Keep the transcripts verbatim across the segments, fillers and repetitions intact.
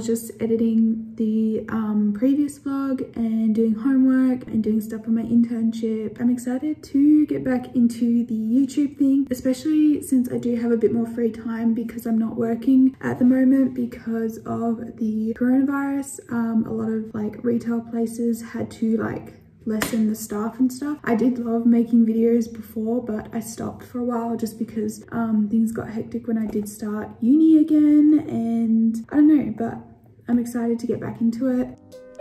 was just editing the um, previous vlog and doing homework and doing stuff for my internship. I'm excited to get back into the YouTube thing, especially since I do have a bit more free time because I'm not working at the moment because of the coronavirus. Um, a lot of like retail places had to like lessen the staff and stuff. I did love making videos before, but I stopped for a while just because um, things got hectic when I did start uni again, and I don't know, but I'm excited to get back into it.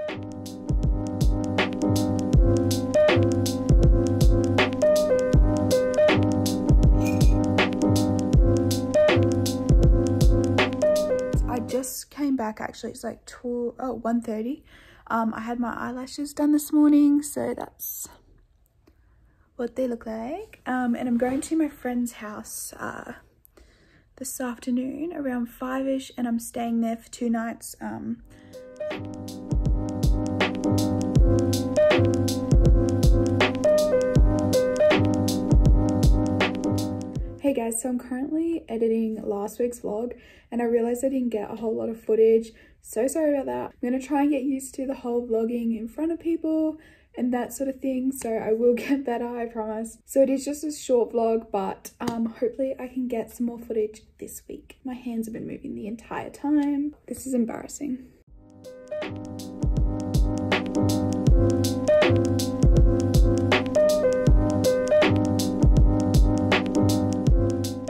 I just came back actually. It's like two, oh, one thirty. Um, I had my eyelashes done this morning, so that's what they look like. Um, and I'm going to my friend's house uh, this afternoon around five-ish, and I'm staying there for two nights. Um, Hey guys, so I'm currently editing last week's vlog and I realized I didn't get a whole lot of footage. So sorry about that. I'm gonna try and get used to the whole vlogging in front of people and that sort of thing, so I will get better, I promise. So it is just a short vlog, but um, hopefully I can get some more footage this week. My hands have been moving the entire time. This is embarrassing.